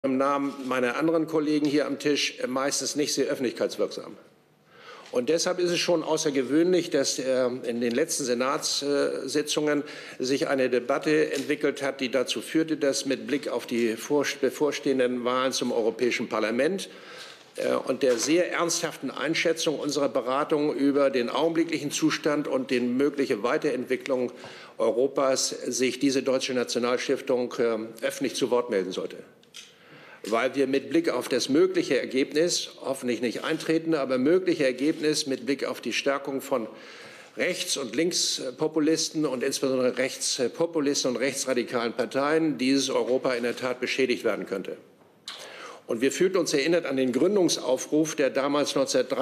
im Namen meiner anderen Kollegen hier am Tisch meistens nicht sehr öffentlichkeitswirksam. Und deshalb ist es schon außergewöhnlich, dass in den letzten Senatssitzungen sich eine Debatte entwickelt hat, die dazu führte, dass mit Blick auf die bevorstehenden Wahlen zum Europäischen Parlament und der sehr ernsthaften Einschätzung unserer Beratungen über den augenblicklichen Zustand und die mögliche Weiterentwicklung Europas sich diese Deutsche Nationalstiftung öffentlich zu Wort melden sollte. Weil wir mit Blick auf das mögliche Ergebnis, hoffentlich nicht eintretende, aber mögliche Ergebnis mit Blick auf die Stärkung von Rechts- und Linkspopulisten und insbesondere Rechtspopulisten und rechtsradikalen Parteien dieses Europa in der Tat beschädigt werden könnte. Und wir fühlten uns erinnert an den Gründungsaufruf, der damals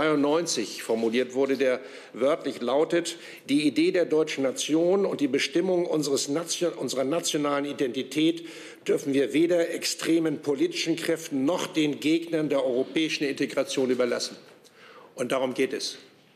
1993 formuliert wurde, der wörtlich lautet: Die Idee der deutschen Nation und die Bestimmung unserer nationalen Identität dürfen wir weder extremen politischen Kräften noch den Gegnern der europäischen Integration überlassen. Und darum geht es.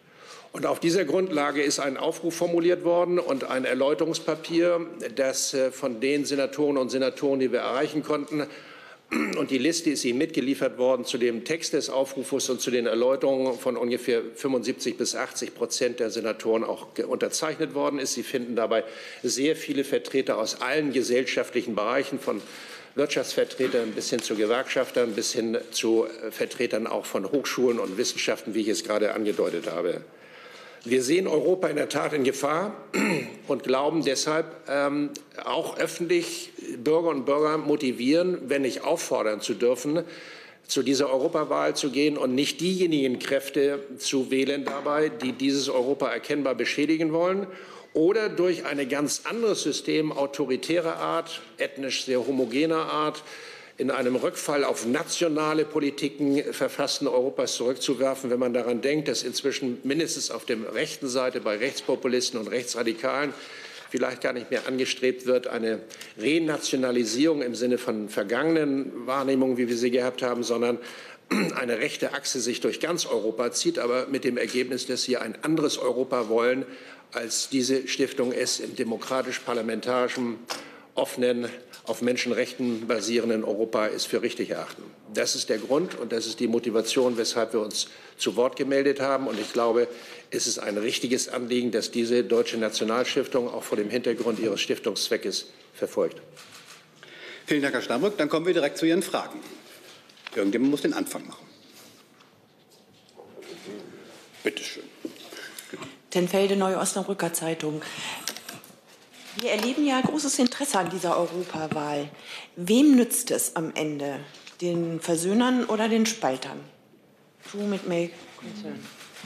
Und auf dieser Grundlage ist ein Aufruf formuliert worden und ein Erläuterungspapier, das von den Senatorinnen und Senatoren, die wir erreichen konnten, und die Liste ist Ihnen mitgeliefert worden zu dem Text des Aufrufes und zu den Erläuterungen von ungefähr 75 bis 80% der Senatoren auch unterzeichnet worden ist. Sie finden dabei sehr viele Vertreter aus allen gesellschaftlichen Bereichen, von Wirtschaftsvertretern bis hin zu Gewerkschaftern, bis hin zu Vertretern auch von Hochschulen und Wissenschaften, wie ich es gerade angedeutet habe. Wir sehen Europa in der Tat in Gefahr und glauben deshalb auch öffentlich Bürger und Bürger motivieren, wenn nicht auffordern zu dürfen, zu dieser Europawahl zu gehen und nicht diejenigen Kräfte zu wählen dabei, die dieses Europa erkennbar beschädigen wollen oder durch ein ganz anderes System autoritärer Art, ethnisch sehr homogener Art, in einem Rückfall auf nationale Politiken verfassten Europas zurückzuwerfen, wenn man daran denkt, dass inzwischen mindestens auf der rechten Seite bei Rechtspopulisten und Rechtsradikalen vielleicht gar nicht mehr angestrebt wird, eine Renationalisierung im Sinne von vergangenen Wahrnehmungen, wie wir sie gehabt haben, sondern eine rechte Achse sich durch ganz Europa zieht, aber mit dem Ergebnis, dass sie ein anderes Europa wollen, als diese Stiftung es im demokratisch-parlamentarischen, offenen, auf Menschenrechten basierenden Europa ist für richtig erachten. Das ist der Grund und das ist die Motivation, weshalb wir uns zu Wort gemeldet haben. Und ich glaube, es ist ein richtiges Anliegen, das diese Deutsche Nationalstiftung auch vor dem Hintergrund ihres Stiftungszweckes verfolgt. Vielen Dank, Herr Steinbrück. Dann kommen wir direkt zu Ihren Fragen. Irgendjemand muss den Anfang machen. Bitte schön. Tenfelde, Neue Osnabrücker Zeitung. Wir erleben ja großes Interesse an dieser Europawahl. Wem nützt es am Ende? Den Versöhnern oder den Spaltern? Whom it may concern.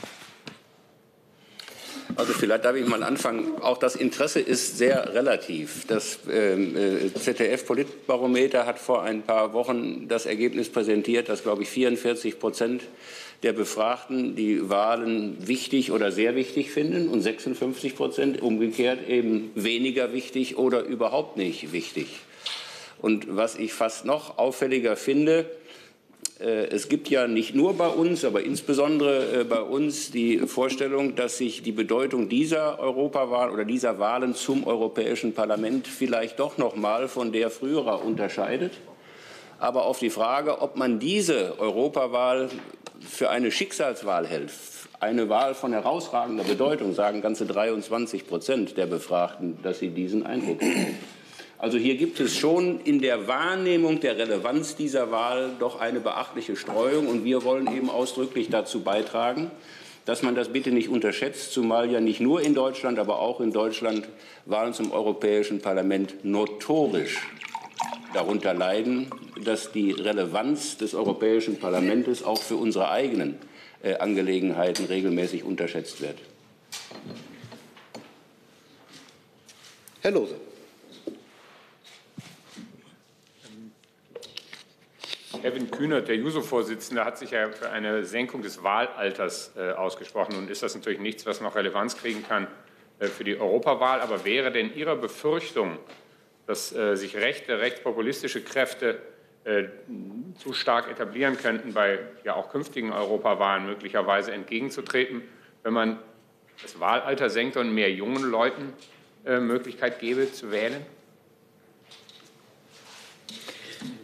Also vielleicht darf ich mal anfangen. Auch das Interesse ist sehr relativ. Das ZDF-Politbarometer hat vor ein paar Wochen das Ergebnis präsentiert, dass, glaube ich, 44% der Befragten die Wahlen wichtig oder sehr wichtig finden und 56% umgekehrt eben weniger wichtig oder überhaupt nicht wichtig. Und was ich fast noch auffälliger finde, es gibt ja nicht nur bei uns, aber insbesondere bei uns die Vorstellung, dass sich die Bedeutung dieser Europawahl oder dieser Wahlen zum Europäischen Parlament vielleicht doch noch mal von der früherer unterscheidet. Aber auf die Frage, ob man diese Europawahl für eine Schicksalswahl hält, eine Wahl von herausragender Bedeutung, sagen ganze 23% der Befragten, dass sie diesen Eindruck haben. Also hier gibt es schon in der Wahrnehmung der Relevanz dieser Wahl doch eine beachtliche Streuung. Und wir wollen eben ausdrücklich dazu beitragen, dass man das bitte nicht unterschätzt, zumal ja nicht nur in Deutschland, aber auch in Deutschland Wahlen zum Europäischen Parlament notorisch darunter leiden, dass die Relevanz des Europäischen Parlaments auch für unsere eigenen Angelegenheiten regelmäßig unterschätzt wird. Herr Lose. Kevin Kühnert, der JUSO-Vorsitzende, hat sich ja für eine Senkung des Wahlalters ausgesprochen. Nun ist das natürlich nichts, was noch Relevanz kriegen kann für die Europawahl. Aber wäre denn Ihrer Befürchtung, dass sich rechtspopulistische Kräfte zu stark etablieren könnten, bei ja auch künftigen Europawahlen möglicherweise entgegenzutreten, wenn man das Wahlalter senkt und mehr jungen Leuten Möglichkeit gäbe, zu wählen?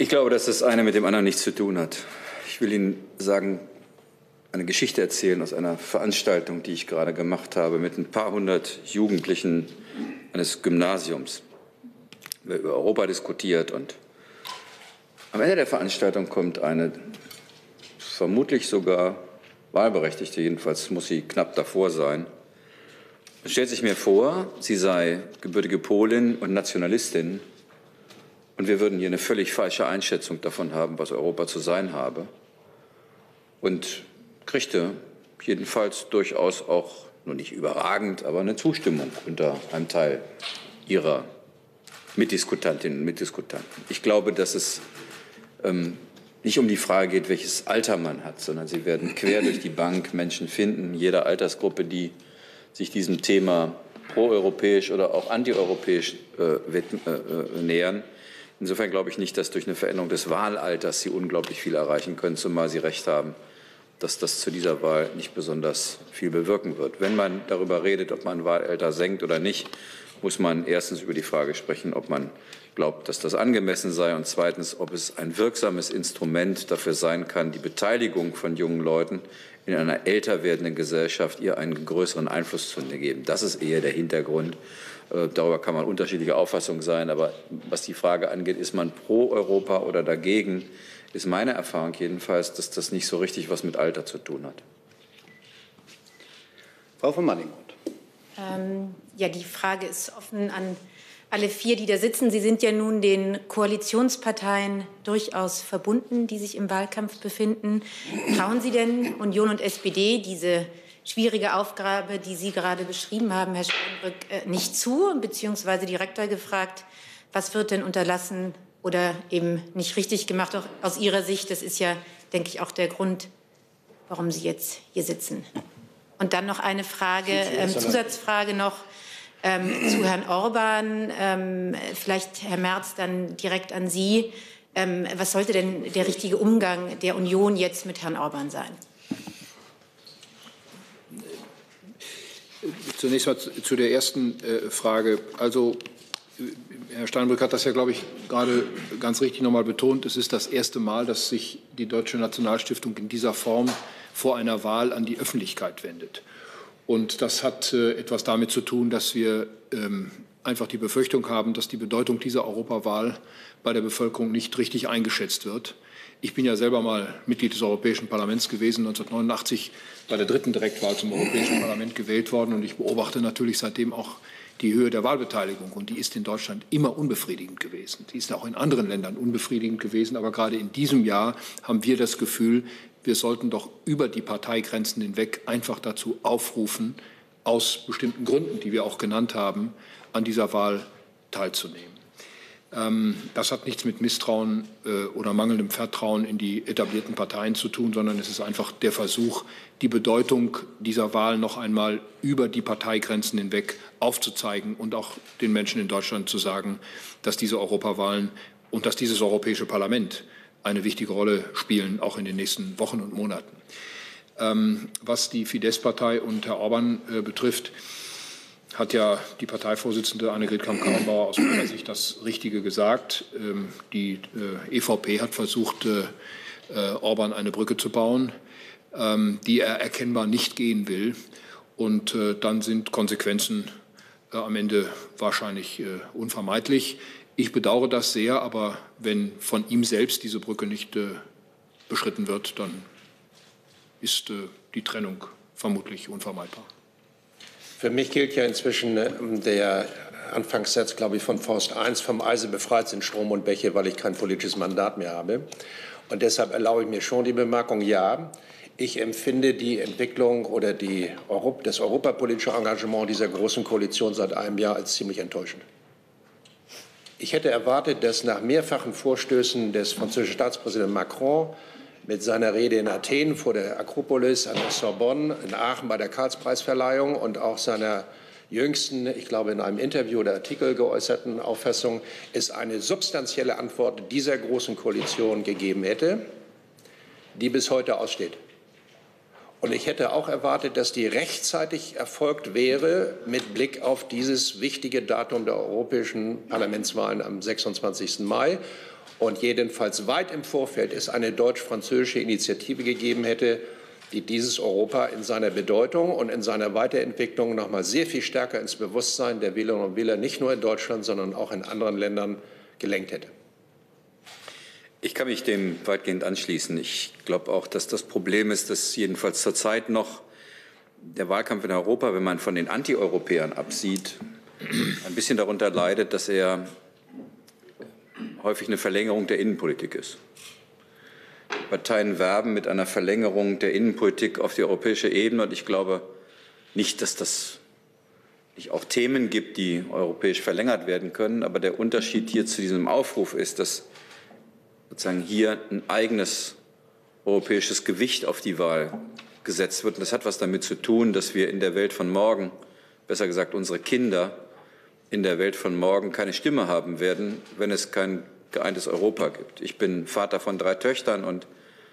Ich glaube, dass das eine mit dem anderen nichts zu tun hat. Ich will Ihnen sagen, eine Geschichte erzählen aus einer Veranstaltung, die ich gerade gemacht habe mit ein paar hundert Jugendlichen eines Gymnasiums. Wir haben über Europa diskutiert und am Ende der Veranstaltung kommt eine vermutlich sogar Wahlberechtigte, jedenfalls muss sie knapp davor sein, und stellt sich mir vor, sie sei gebürtige Polin und Nationalistin und wir würden hier eine völlig falsche Einschätzung davon haben, was Europa zu sein habe, und kriegte jedenfalls durchaus auch, nur nicht überragend, aber eine Zustimmung unter einem Teil ihrer Mitdiskutantinnen und Mitdiskutanten. Ich glaube, dass es nicht um die Frage geht, welches Alter man hat, sondern Sie werden quer durch die Bank Menschen finden, jeder Altersgruppe, die sich diesem Thema proeuropäisch oder auch antieuropäisch nähern. Insofern glaube ich nicht, dass durch eine Veränderung des Wahlalters Sie unglaublich viel erreichen können, zumal Sie recht haben, dass das zu dieser Wahl nicht besonders viel bewirken wird. Wenn man darüber redet, ob man Wahlalter senkt oder nicht, muss man erstens über die Frage sprechen, ob man glaubt, dass das angemessen sei, und zweitens, ob es ein wirksames Instrument dafür sein kann, die Beteiligung von jungen Leuten in einer älter werdenden Gesellschaft ihr einen größeren Einfluss zu geben. Das ist eher der Hintergrund. Darüber kann man unterschiedlicher Auffassung sein. Aber was die Frage angeht, ist man pro Europa oder dagegen, ist meine Erfahrung jedenfalls, dass das nicht so richtig was mit Alter zu tun hat. Frau von Manningholt. Ja, die Frage ist offen an alle vier, die da sitzen. Sie sind ja nun den Koalitionsparteien durchaus verbunden, die sich im Wahlkampf befinden. Trauen Sie denn Union und SPD diese schwierige Aufgabe, die Sie gerade beschrieben haben, Herr Steinbrück, nicht zu? Beziehungsweise direkter gefragt, was wird denn unterlassen oder eben nicht richtig gemacht, auch aus Ihrer Sicht? Das ist ja, denke ich, auch der Grund, warum Sie jetzt hier sitzen. Und dann noch eine Frage, Zusatzfrage noch zu Herrn Orban. Vielleicht, Herr Merz, dann direkt an Sie. Was sollte denn der richtige Umgang der Union jetzt mit Herrn Orban sein? Zunächst mal zu der ersten Frage. Also, Herr Steinbrück hat das ja, glaube ich, gerade ganz richtig noch mal betont. Es ist das erste Mal, dass sich die Deutsche Nationalstiftung in dieser Form vor einer Wahl an die Öffentlichkeit wendet. Und das hat etwas damit zu tun, dass wir einfach die Befürchtung haben, dass die Bedeutung dieser Europawahl bei der Bevölkerung nicht richtig eingeschätzt wird. Ich bin ja selber mal Mitglied des Europäischen Parlaments gewesen, 1989 bei der dritten Direktwahl zum Europäischen Parlament gewählt worden. Und ich beobachte natürlich seitdem auch die Höhe der Wahlbeteiligung. Und die ist in Deutschland immer unbefriedigend gewesen. Die ist auch in anderen Ländern unbefriedigend gewesen. Aber gerade in diesem Jahr haben wir das Gefühl, wir sollten doch über die Parteigrenzen hinweg einfach dazu aufrufen, aus bestimmten Gründen, die wir auch genannt haben, an dieser Wahl teilzunehmen. Das hat nichts mit Misstrauen oder mangelndem Vertrauen in die etablierten Parteien zu tun, sondern es ist einfach der Versuch, die Bedeutung dieser Wahl noch einmal über die Parteigrenzen hinweg aufzuzeigen und auch den Menschen in Deutschland zu sagen, dass diese Europawahlen und dass dieses Europäische Parlament eine wichtige Rolle spielen, auch in den nächsten Wochen und Monaten. Was die Fidesz-Partei und Herr Orban betrifft, hat ja die Parteivorsitzende Annegret Kramp-Karrenbauer aus meiner Sicht das Richtige gesagt. Die EVP hat versucht, Orban eine Brücke zu bauen, die er erkennbar nicht gehen will. Und dann sind Konsequenzen am Ende wahrscheinlich unvermeidlich. Ich bedauere das sehr, aber wenn von ihm selbst diese Brücke nicht beschritten wird, dann ist die Trennung vermutlich unvermeidbar. Für mich gilt ja inzwischen der Anfangssatz, glaube ich, von Faust I, vom Eise befreit sind Strom und Bäche, weil ich kein politisches Mandat mehr habe. Und deshalb erlaube ich mir schon die Bemerkung, ja, ich empfinde die Entwicklung oder das europapolitische Engagement dieser Großen Koalition seit einem Jahr als ziemlich enttäuschend. Ich hätte erwartet, dass nach mehrfachen Vorstößen des französischen Staatspräsidenten Macron mit seiner Rede in Athen vor der Akropolis, an der Sorbonne, in Aachen bei der Karlspreisverleihung und auch seiner jüngsten, ich glaube in einem Interview oder Artikel geäußerten Auffassung, es eine substanzielle Antwort dieser Großen Koalition gegeben hätte, die bis heute aussteht. Und ich hätte auch erwartet, dass die rechtzeitig erfolgt wäre mit Blick auf dieses wichtige Datum der europäischen Parlamentswahlen am 26. Mai und jedenfalls weit im Vorfeld es eine deutsch-französische Initiative gegeben hätte, die dieses Europa in seiner Bedeutung und in seiner Weiterentwicklung noch mal sehr viel stärker ins Bewusstsein der Wählerinnen und Wähler, nicht nur in Deutschland, sondern auch in anderen Ländern, gelenkt hätte. Ich kann mich dem weitgehend anschließen. Ich glaube auch, dass das Problem ist, dass jedenfalls zurzeit noch der Wahlkampf in Europa, wenn man von den Antieuropäern absieht, ein bisschen darunter leidet, dass er häufig eine Verlängerung der Innenpolitik ist. Die Parteien werben mit einer Verlängerung der Innenpolitik auf die europäische Ebene. Und ich glaube nicht, dass das nicht auch Themen gibt, die europäisch verlängert werden können. Aber der Unterschied hier zu diesem Aufruf ist, dass sozusagen hier ein eigenes europäisches Gewicht auf die Wahl gesetzt wird. Und das hat was damit zu tun, dass wir in der Welt von morgen, besser gesagt unsere Kinder, in der Welt von morgen keine Stimme haben werden, wenn es kein geeintes Europa gibt. Ich bin Vater von 3 Töchtern und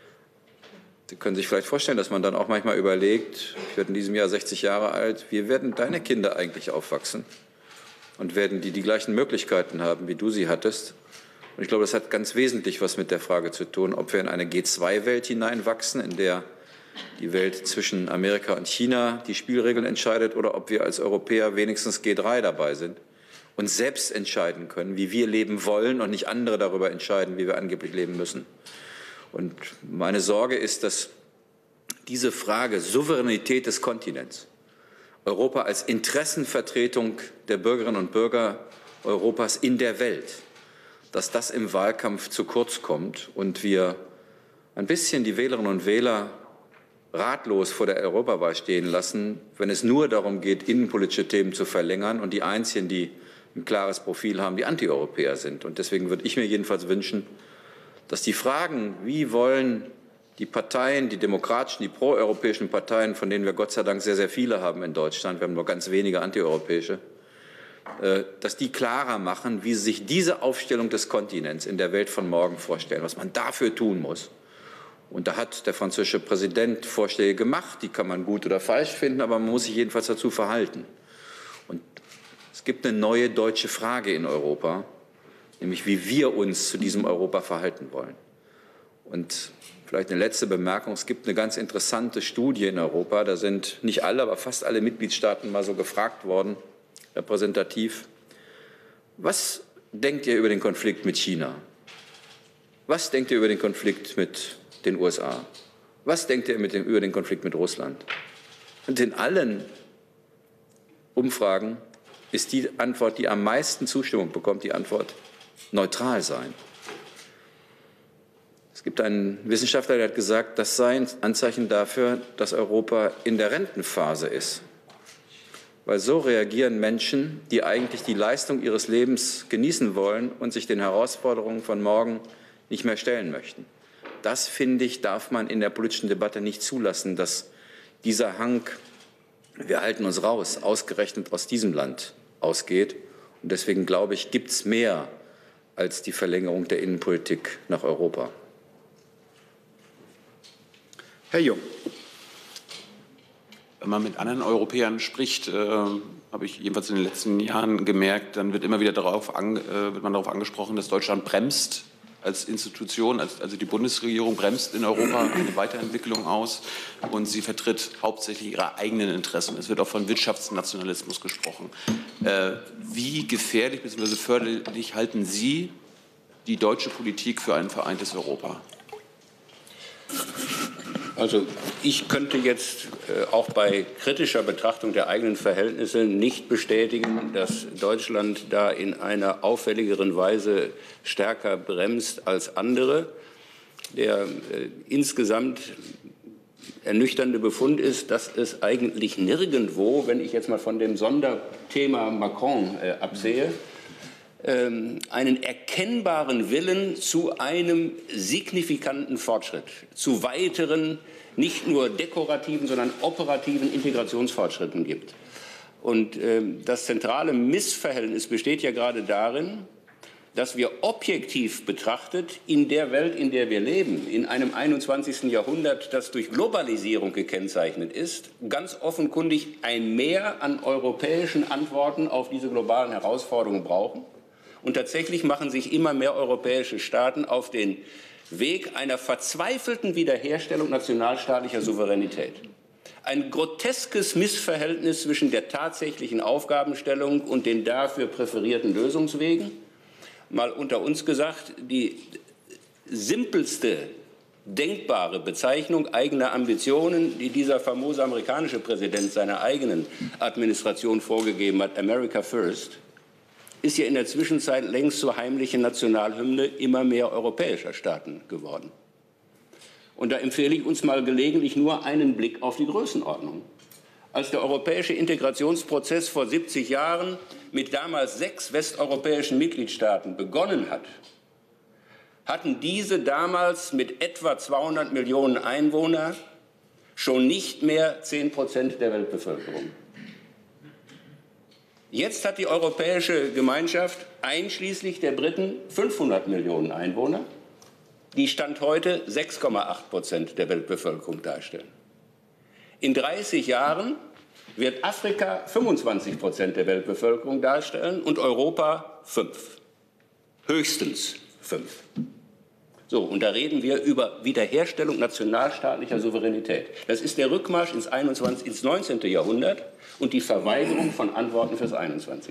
Sie können sich vielleicht vorstellen, dass man dann auch manchmal überlegt, ich werde in diesem Jahr 60 Jahre alt, wie werden deine Kinder eigentlich aufwachsen und werden die gleichen Möglichkeiten haben, wie du sie hattest? Und ich glaube, das hat ganz wesentlich was mit der Frage zu tun, ob wir in eine G2-Welt hineinwachsen, in der die Welt zwischen Amerika und China die Spielregeln entscheidet, oder ob wir als Europäer wenigstens G3 dabei sind und selbst entscheiden können, wie wir leben wollen und nicht andere darüber entscheiden, wie wir angeblich leben müssen. Und meine Sorge ist, dass diese Frage Souveränität des Kontinents, Europa als Interessenvertretung der Bürgerinnen und Bürger Europas in der Welt, dass das im Wahlkampf zu kurz kommt und wir ein bisschen die Wählerinnen und Wähler ratlos vor der Europawahl stehen lassen, wenn es nur darum geht, innenpolitische Themen zu verlängern und die Einzigen, die ein klares Profil haben, die Antieuropäer sind. Und deswegen würde ich mir jedenfalls wünschen, dass die Fragen, wie wollen die Parteien, die demokratischen, die proeuropäischen Parteien, von denen wir Gott sei Dank sehr, sehr viele haben in Deutschland, wir haben nur ganz wenige antieuropäische, dass die klarer machen, wie sie sich diese Aufstellung des Kontinents in der Welt von morgen vorstellen, was man dafür tun muss. Und da hat der französische Präsident Vorschläge gemacht, die kann man gut oder falsch finden, aber man muss sich jedenfalls dazu verhalten. Und es gibt eine neue deutsche Frage in Europa, nämlich wie wir uns zu diesem Europa verhalten wollen. Und vielleicht eine letzte Bemerkung. Es gibt eine ganz interessante Studie in Europa. Da sind nicht alle, aber fast alle Mitgliedstaaten mal so gefragt worden, repräsentativ. Was denkt ihr über den Konflikt mit China? Was denkt ihr über den Konflikt mit den USA? Was denkt ihr über den Konflikt mit Russland? Und in allen Umfragen ist die Antwort, die am meisten Zustimmung bekommt, die Antwort neutral sein. Es gibt einen Wissenschaftler, der hat gesagt, das sei ein Anzeichen dafür, dass Europa in der Rentenphase ist. Weil so reagieren Menschen, die eigentlich die Leistung ihres Lebens genießen wollen und sich den Herausforderungen von morgen nicht mehr stellen möchten. Das, finde ich, darf man in der politischen Debatte nicht zulassen, dass dieser Hang, wir halten uns raus, ausgerechnet aus diesem Land ausgeht. Und deswegen glaube ich, gibt es mehr als die Verlängerung der Innenpolitik nach Europa. Herr Jung. Wenn man mit anderen Europäern spricht, habe ich jedenfalls in den letzten Jahren gemerkt, dann wird immer wieder wird man darauf angesprochen, dass Deutschland bremst als Institution, also die Bundesregierung bremst in Europa eine Weiterentwicklung aus und sie vertritt hauptsächlich ihre eigenen Interessen. Es wird auch von Wirtschaftsnationalismus gesprochen. Wie gefährlich bzw. förderlich halten Sie die deutsche Politik für ein vereintes Europa? Also ich könnte jetzt auch bei kritischer Betrachtung der eigenen Verhältnisse nicht bestätigen, dass Deutschland da in einer auffälligeren Weise stärker bremst als andere. Der insgesamt ernüchternde Befund ist, dass es eigentlich nirgendwo, wenn ich jetzt mal von dem Sonderthema Macron absehe, einen erkennbaren Willen zu einem signifikanten Fortschritt, zu weiteren, nicht nur dekorativen, sondern operativen Integrationsfortschritten gibt. Und das zentrale Missverhältnis besteht ja gerade darin, dass wir objektiv betrachtet in der Welt, in der wir leben, in einem 21. Jahrhundert, das durch Globalisierung gekennzeichnet ist, ganz offenkundig ein Mehr an europäischen Antworten auf diese globalen Herausforderungen brauchen. Und tatsächlich machen sich immer mehr europäische Staaten auf den Weg einer verzweifelten Wiederherstellung nationalstaatlicher Souveränität. Ein groteskes Missverhältnis zwischen der tatsächlichen Aufgabenstellung und den dafür präferierten Lösungswegen. Mal unter uns gesagt, die simpelste denkbare Bezeichnung eigener Ambitionen, die dieser famose amerikanische Präsident seiner eigenen Administration vorgegeben hat, America First, ist ja in der Zwischenzeit längst zur heimlichen Nationalhymne immer mehr europäischer Staaten geworden. Und da empfehle ich uns mal gelegentlich nur einen Blick auf die Größenordnung. Als der europäische Integrationsprozess vor 70 Jahren mit damals 6 westeuropäischen Mitgliedstaaten begonnen hat, hatten diese damals mit etwa 200 Millionen Einwohnern schon nicht mehr 10% der Weltbevölkerung. Jetzt hat die Europäische Gemeinschaft einschließlich der Briten 500 Millionen Einwohner, die Stand heute 6,8% der Weltbevölkerung darstellen. In 30 Jahren wird Afrika 25% der Weltbevölkerung darstellen und Europa 5. Höchstens 5. So, und da reden wir über Wiederherstellung nationalstaatlicher Souveränität. Das ist der Rückmarsch ins 19. Jahrhundert und die Verweigerung von Antworten fürs 21.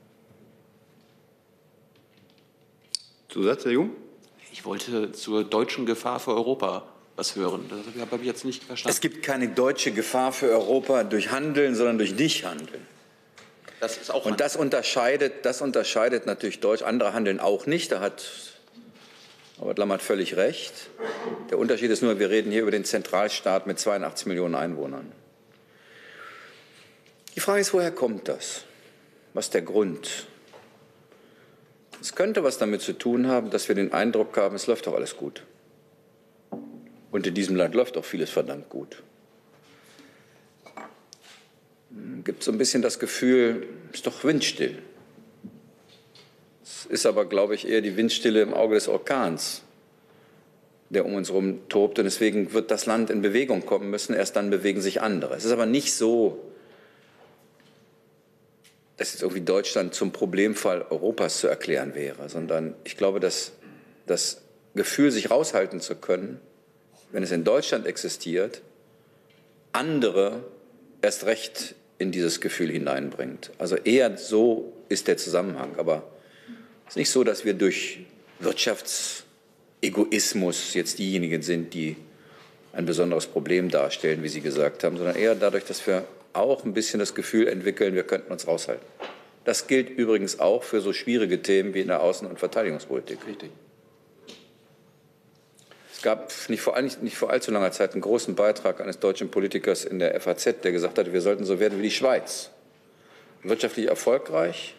Zusatz, Herr Jung? Ich wollte zur deutschen Gefahr für Europa was hören. Das habe ich jetzt nicht verstanden. Es gibt keine deutsche Gefahr für Europa durch Handeln, sondern durch Nichthandeln. Das ist auch und das unterscheidet natürlich Deutschland. Andere handeln auch nicht. Da hat Robert Lammert völlig recht. Der Unterschied ist nur, wir reden hier über den Zentralstaat mit 82 Millionen Einwohnern. Die Frage ist, woher kommt das? Was ist der Grund? Es könnte was damit zu tun haben, dass wir den Eindruck haben, es läuft doch alles gut. Und in diesem Land läuft auch vieles verdammt gut. Es gibt so ein bisschen das Gefühl, es ist doch windstill. Es ist aber, glaube ich, eher die Windstille im Auge des Orkans, der um uns herum tobt. Und deswegen wird das Land in Bewegung kommen müssen. Erst dann bewegen sich andere. Es ist aber nicht so, dass jetzt irgendwie Deutschland zum Problemfall Europas zu erklären wäre, sondern ich glaube, dass das Gefühl, sich raushalten zu können, wenn es in Deutschland existiert, andere erst recht in dieses Gefühl hineinbringt. Also eher so ist der Zusammenhang. Aber es ist nicht so, dass wir durch Wirtschaftsegoismus jetzt diejenigen sind, die ein besonderes Problem darstellen, wie Sie gesagt haben, sondern eher dadurch, dass wir auch ein bisschen das Gefühl entwickeln, wir könnten uns raushalten. Das gilt übrigens auch für so schwierige Themen wie in der Außen- und Verteidigungspolitik. Richtig. Es gab nicht vor allzu langer Zeit einen großen Beitrag eines deutschen Politikers in der FAZ, der gesagt hat, wir sollten so werden wie die Schweiz. Wirtschaftlich erfolgreich,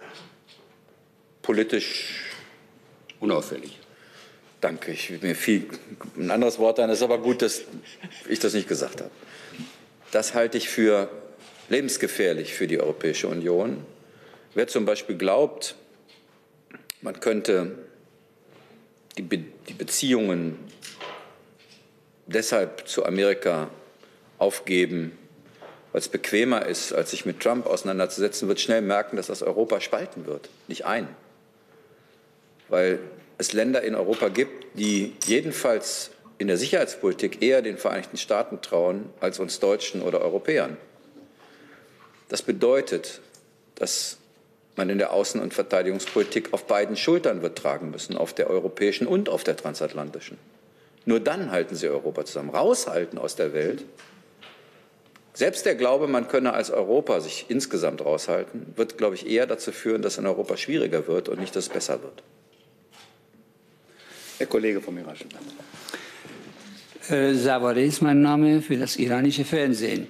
politisch unauffällig. Danke, mir fiel ein anderes Wort ein. Es ist aber gut, dass ich das nicht gesagt habe. Das halte ich für lebensgefährlich für die Europäische Union. Wer zum Beispiel glaubt, man könnte die Beziehungen deshalb zu Amerika aufgeben, weil es bequemer ist, als sich mit Trump auseinanderzusetzen, wird schnell merken, dass das Europa spalten wird, nicht ein. Weil es Länder in Europa gibt, die jedenfalls in der Sicherheitspolitik eher den Vereinigten Staaten trauen als uns Deutschen oder Europäern. Das bedeutet, dass man in der Außen- und Verteidigungspolitik auf beiden Schultern wird tragen müssen, auf der europäischen und auf der transatlantischen. Nur dann halten sie Europa zusammen. Raushalten aus der Welt. Selbst der Glaube, man könne als Europa sich insgesamt raushalten, wird, glaube ich, eher dazu führen, dass in Europa schwieriger wird und nicht, dass es besser wird. Herr Kollege von Miraschen. Savare ist mein Name für das iranische Fernsehen.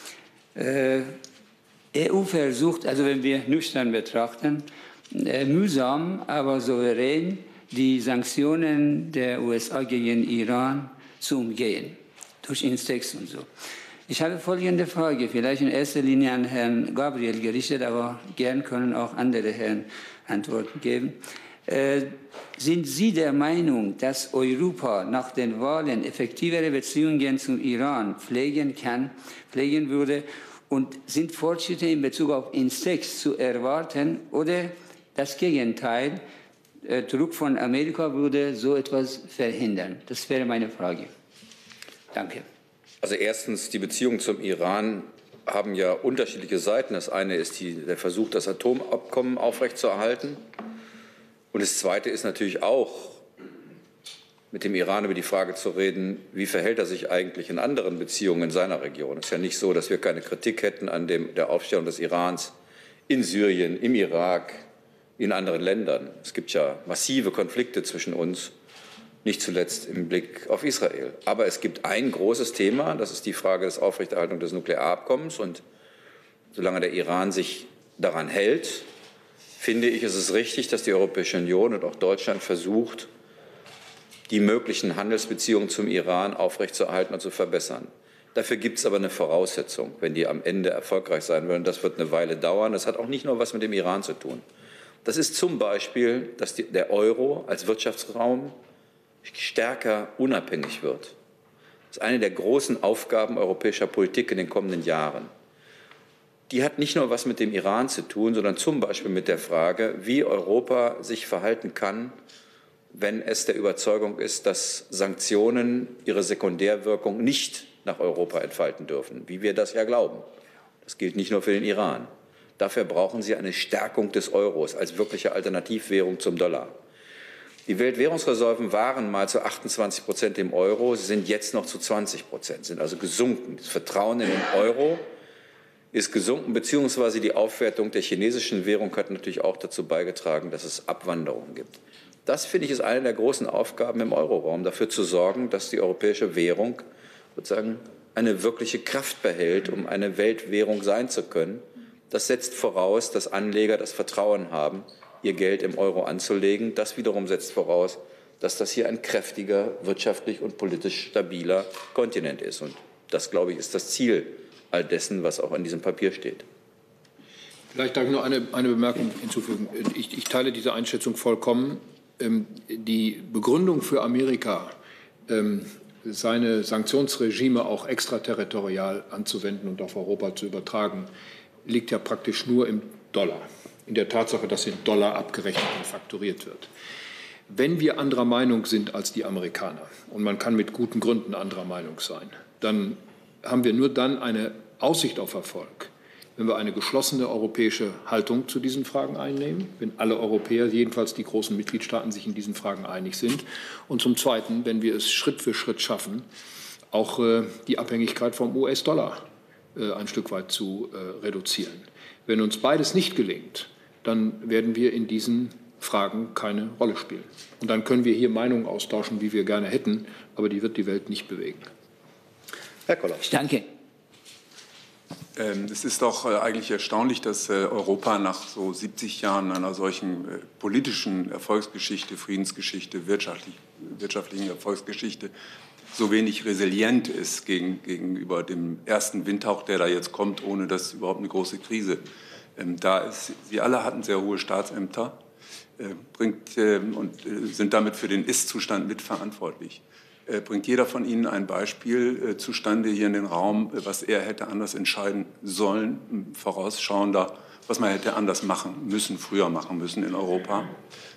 EU versucht, also wenn wir nüchtern betrachten, mühsam, aber souverän die Sanktionen der USA gegen Iran zu umgehen, durch Instex und so. Ich habe folgende Frage, vielleicht in erster Linie an Herrn Gabriel gerichtet, aber gern können auch andere Herren Antworten geben. Sind Sie der Meinung, dass Europa nach den Wahlen effektivere Beziehungen zum Iran pflegen würde? Und sind Fortschritte in Bezug auf Instex zu erwarten? Oder Das Gegenteil, Druck von Amerika würde so etwas verhindern. Das wäre meine Frage. Danke. Also erstens, die Beziehungen zum Iran haben ja unterschiedliche Seiten. Das eine ist der Versuch, das Atomabkommen aufrechtzuerhalten. Und das Zweite ist natürlich auch, mit dem Iran über die Frage zu reden, wie verhält er sich eigentlich in anderen Beziehungen in seiner Region. Es ist ja nicht so, dass wir keine Kritik hätten an der Aufstellung des Irans in Syrien, im Irak, in anderen Ländern. Es gibt ja massive Konflikte zwischen uns, nicht zuletzt im Blick auf Israel. Aber es gibt ein großes Thema, das ist die Frage des Aufrechterhaltung des Nuklearabkommens. Und solange der Iran sich daran hält, finde ich, ist es richtig, dass die Europäische Union und auch Deutschland versucht, die möglichen Handelsbeziehungen zum Iran aufrechtzuerhalten und zu verbessern. Dafür gibt es aber eine Voraussetzung, wenn die am Ende erfolgreich sein wollen. Das wird eine Weile dauern. Das hat auch nicht nur was mit dem Iran zu tun. Das ist zum Beispiel, dass der Euro als Wirtschaftsraum stärker unabhängig wird. Das ist eine der großen Aufgaben europäischer Politik in den kommenden Jahren. Die hat nicht nur was mit dem Iran zu tun, sondern zum Beispiel mit der Frage, wie Europa sich verhalten kann, wenn es der Überzeugung ist, dass Sanktionen ihre Sekundärwirkung nicht nach Europa entfalten dürfen, wie wir das ja glauben. Das gilt nicht nur für den Iran. Dafür brauchen Sie eine Stärkung des Euros als wirkliche Alternativwährung zum Dollar. Die Weltwährungsreserven waren mal zu 28% im Euro, sie sind jetzt noch zu 20%, sind also gesunken. Das Vertrauen in den Euro ist gesunken, beziehungsweise die Aufwertung der chinesischen Währung hat natürlich auch dazu beigetragen, dass es Abwanderungen gibt. Das, finde ich, ist eine der großen Aufgaben im Euroraum, dafür zu sorgen, dass die europäische Währung sozusagen eine wirkliche Kraft behält, um eine Weltwährung sein zu können. Das setzt voraus, dass Anleger das Vertrauen haben, ihr Geld im Euro anzulegen. Das wiederum setzt voraus, dass das hier ein kräftiger, wirtschaftlich und politisch stabiler Kontinent ist. Und das, glaube ich, ist das Ziel all dessen, was auch in diesem Papier steht. Vielleicht darf ich noch eine Bemerkung hinzufügen. Ich teile diese Einschätzung vollkommen. Die Begründung für Amerika, seine Sanktionsregime auch extraterritorial anzuwenden und auf Europa zu übertragen, liegt ja praktisch nur im Dollar, in der Tatsache, dass in Dollar abgerechnet und fakturiert wird. Wenn wir anderer Meinung sind als die Amerikaner, und man kann mit guten Gründen anderer Meinung sein, dann haben wir nur dann eine Aussicht auf Erfolg, wenn wir eine geschlossene europäische Haltung zu diesen Fragen einnehmen, wenn alle Europäer, jedenfalls die großen Mitgliedstaaten, sich in diesen Fragen einig sind. Und zum Zweiten, wenn wir es Schritt für Schritt schaffen, auch die Abhängigkeit vom US-Dollar ein Stück weit zu reduzieren. Wenn uns beides nicht gelingt, dann werden wir in diesen Fragen keine Rolle spielen. Und dann können wir hier Meinungen austauschen, wie wir gerne hätten, aber die wird die Welt nicht bewegen. Herr Koller. Danke. Es ist doch eigentlich erstaunlich, dass Europa nach so 70 Jahren einer solchen politischen Erfolgsgeschichte, Friedensgeschichte, wirtschaftlichen Erfolgsgeschichte so wenig resilient ist gegenüber dem ersten Windhauch, der da jetzt kommt, ohne dass überhaupt eine große Krise da ist. Sie alle hatten sehr hohe Staatsämter und sind damit für den Ist-Zustand mitverantwortlich. Bringt jeder von Ihnen ein Beispiel zustande hier in den Raum, was er hätte anders entscheiden sollen, vorausschauender, was man hätte anders machen müssen, früher machen müssen in Europa,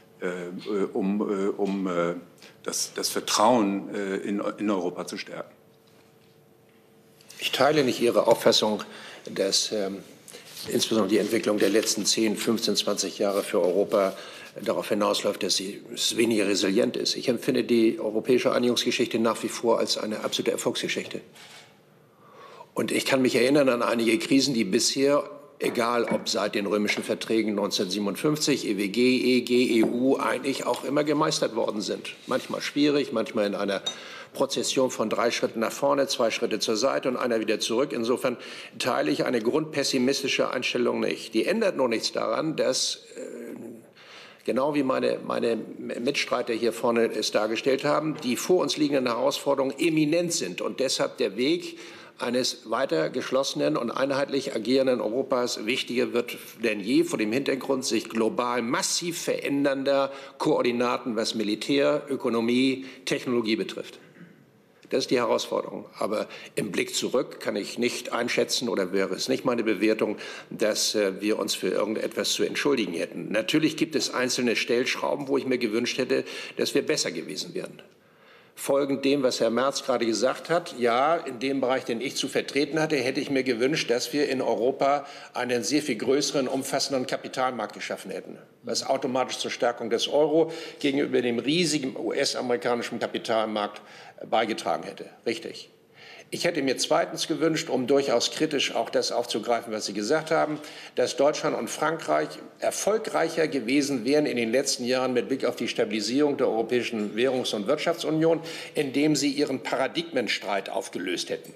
um das Vertrauen in Europa zu stärken? Ich teile nicht Ihre Auffassung, dass insbesondere die Entwicklung der letzten 10, 15, 20 Jahre für Europa darauf hinausläuft, dass es weniger resilient ist. Ich empfinde die europäische Einigungsgeschichte nach wie vor als eine absolute Erfolgsgeschichte. Und ich kann mich erinnern an einige Krisen, die bisher, egal ob seit den römischen Verträgen 1957, EWG, EG, EU, eigentlich auch immer gemeistert worden sind. Manchmal schwierig, manchmal in einer Prozession von 3 Schritten nach vorne, 2 Schritte zur Seite und einer wieder zurück. Insofern teile ich eine grundpessimistische Einstellung nicht. Die ändert nur nichts daran, dass genau wie meine Mitstreiter hier vorne es dargestellt haben, die vor uns liegenden Herausforderungen eminent sind und deshalb der Weg eines weiter geschlossenen und einheitlich agierenden Europas wichtiger wird denn je vor dem Hintergrund sich global massiv verändernder Koordinaten, was Militär, Ökonomie, Technologie betrifft. Das ist die Herausforderung. Aber im Blick zurück kann ich nicht einschätzen oder wäre es nicht meine Bewertung, dass wir uns für irgendetwas zu entschuldigen hätten. Natürlich gibt es einzelne Stellschrauben, wo ich mir gewünscht hätte, dass wir besser gewesen wären. Folgend dem, was Herr Merz gerade gesagt hat, ja, in dem Bereich, den ich zu vertreten hatte, hätte ich mir gewünscht, dass wir in Europa einen sehr viel größeren, umfassenden Kapitalmarkt geschaffen hätten, was automatisch zur Stärkung des Euro gegenüber dem riesigen US-amerikanischen Kapitalmarkt beigetragen hätte. Richtig. Ich hätte mir zweitens gewünscht, um durchaus kritisch auch das aufzugreifen, was Sie gesagt haben, dass Deutschland und Frankreich erfolgreicher gewesen wären in den letzten Jahren mit Blick auf die Stabilisierung der Europäischen Währungs- und Wirtschaftsunion, indem sie ihren Paradigmenstreit aufgelöst hätten.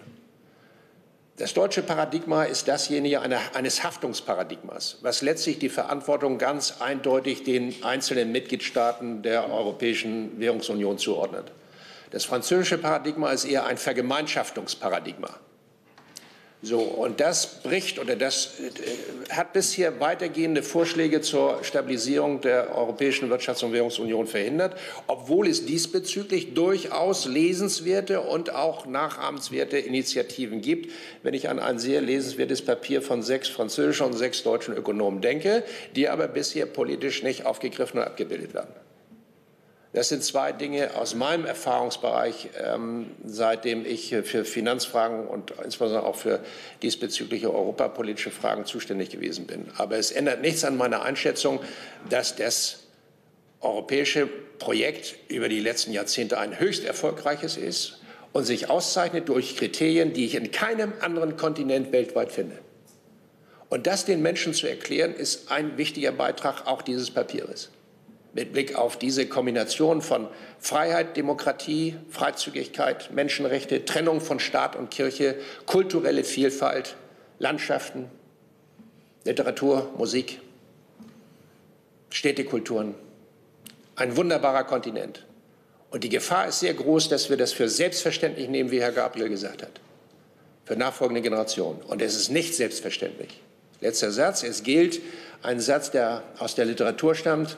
Das deutsche Paradigma ist dasjenige eines Haftungsparadigmas, was letztlich die Verantwortung ganz eindeutig den einzelnen Mitgliedstaaten der Europäischen Währungsunion zuordnet. Das französische Paradigma ist eher ein Vergemeinschaftungsparadigma. So, und das bricht oder das hat bisher weitergehende Vorschläge zur Stabilisierung der Europäischen Wirtschafts- und Währungsunion verhindert, obwohl es diesbezüglich durchaus lesenswerte und auch nachahmenswerte Initiativen gibt, wenn ich an ein sehr lesenswertes Papier von 6 französischen und 6 deutschen Ökonomen denke, die aber bisher politisch nicht aufgegriffen und abgebildet werden. Das sind 2 Dinge aus meinem Erfahrungsbereich, seitdem ich für Finanzfragen und insbesondere auch für diesbezügliche europapolitische Fragen zuständig gewesen bin. Aber es ändert nichts an meiner Einschätzung, dass das europäische Projekt über die letzten Jahrzehnte ein höchst erfolgreiches ist und sich auszeichnet durch Kriterien, die ich in keinem anderen Kontinent weltweit finde. Und das den Menschen zu erklären, ist ein wichtiger Beitrag auch dieses Papiers. Mit Blick auf diese Kombination von Freiheit, Demokratie, Freizügigkeit, Menschenrechte, Trennung von Staat und Kirche, kulturelle Vielfalt, Landschaften, Literatur, Musik, Städtekulturen. Ein wunderbarer Kontinent. Und die Gefahr ist sehr groß, dass wir das für selbstverständlich nehmen, wie Herr Gabriel gesagt hat, für nachfolgende Generationen. Und es ist nicht selbstverständlich. Letzter Satz. Es gilt ein Satz, der aus der Literatur stammt,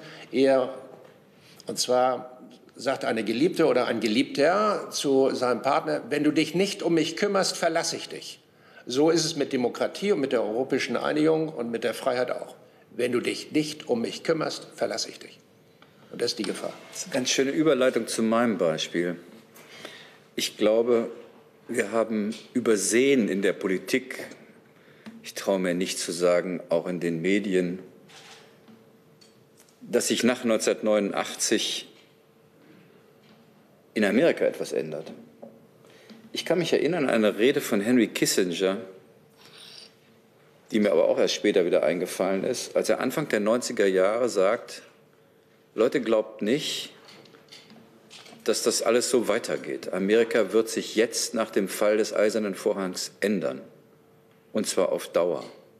und zwar sagt eine Geliebte oder ein Geliebter zu seinem Partner, wenn du dich nicht um mich kümmerst, verlasse ich dich. So ist es mit Demokratie und mit der europäischen Einigung und mit der Freiheit auch. Wenn du dich nicht um mich kümmerst, verlasse ich dich. Und das ist die Gefahr. Das ist eine ganz schöne Überleitung zu meinem Beispiel. Ich glaube, wir haben übersehen in der Politik, ich traue mir nicht zu sagen, auch in den Medien, dass sich nach 1989 in Amerika etwas ändert. Ich kann mich erinnern an eine Rede von Henry Kissinger, die mir aber auch erst später wieder eingefallen ist, als er Anfang der 90er Jahre sagt, Leute, glaubt nicht, dass das alles so weitergeht. Amerika wird sich jetzt nach dem Fall des Eisernen Vorhangs ändern. Und zwar auf Dauer.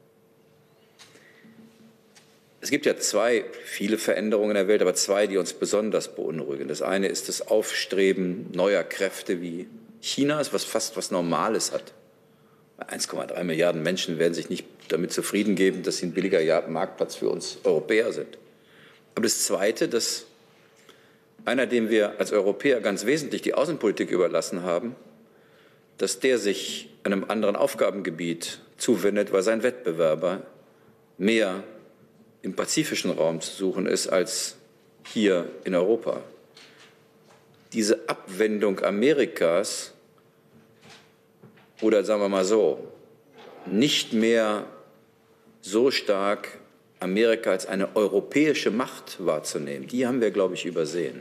Es gibt ja viele Veränderungen in der Welt, aber 2, die uns besonders beunruhigen. Das eine ist das Aufstreben neuer Kräfte wie Chinas, was fast was Normales hat. 1,3 Milliarden Menschen werden sich nicht damit zufrieden geben, dass sie ein billiger Marktplatz für uns Europäer sind. Aber das Zweite, dass einer, dem wir als Europäer ganz wesentlich die Außenpolitik überlassen haben, dass der sich einem anderen Aufgabengebiet zuwendet, weil sein Wettbewerber mehr im pazifischen Raum zu suchen ist als hier in Europa. Diese Abwendung Amerikas oder sagen wir mal so, nicht mehr so stark Amerika als eine europäische Macht wahrzunehmen, die haben wir, glaube ich, übersehen.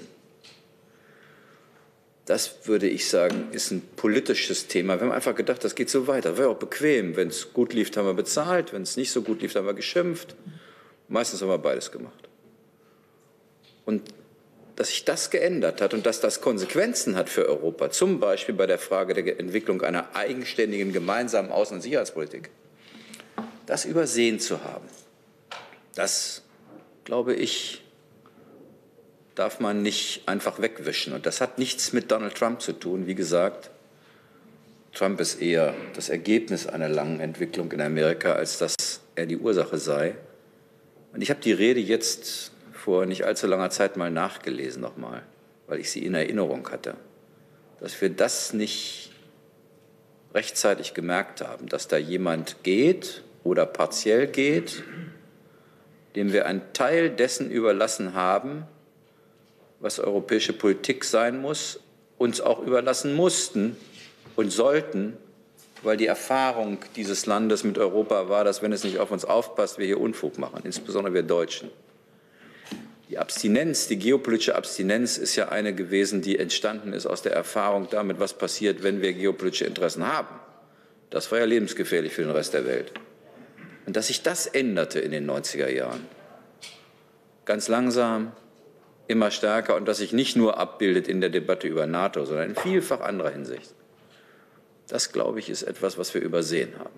Das, würde ich sagen, ist ein politisches Thema. Wir haben einfach gedacht, das geht so weiter. Das wäre auch bequem. Wenn es gut lief, haben wir bezahlt. Wenn es nicht so gut lief, haben wir geschimpft. Meistens haben wir beides gemacht. Und dass sich das geändert hat und dass das Konsequenzen hat für Europa, zum Beispiel bei der Frage der Entwicklung einer eigenständigen gemeinsamen Außen- und Sicherheitspolitik, das übersehen zu haben, das, glaube ich, darf man nicht einfach wegwischen. Und das hat nichts mit Donald Trump zu tun. Wie gesagt, Trump ist eher das Ergebnis einer langen Entwicklung in Amerika, als dass er die Ursache sei. Und ich habe die Rede jetzt vor nicht allzu langer Zeit mal nachgelesen nochmal, weil ich sie in Erinnerung hatte. dass wir das nicht rechtzeitig gemerkt haben, dass da jemand geht oder partiell geht, dem wir einen Teil dessen überlassen haben, was europäische Politik sein muss, uns auch überlassen mussten und sollten, weil die Erfahrung dieses Landes mit Europa war, dass, wenn es nicht auf uns aufpasst, wir hier Unfug machen, insbesondere wir Deutschen. Die Abstinenz, die geopolitische Abstinenz ist ja eine gewesen, die entstanden ist aus der Erfahrung damit, was passiert, wenn wir geopolitische Interessen haben. Das war ja lebensgefährlich für den Rest der Welt. Und dass sich das änderte in den 90er Jahren, ganz langsam, immer stärker, und dass sich nicht nur abbildet in der Debatte über NATO, sondern in vielfach anderer Hinsicht, das, glaube ich, ist etwas, was wir übersehen haben.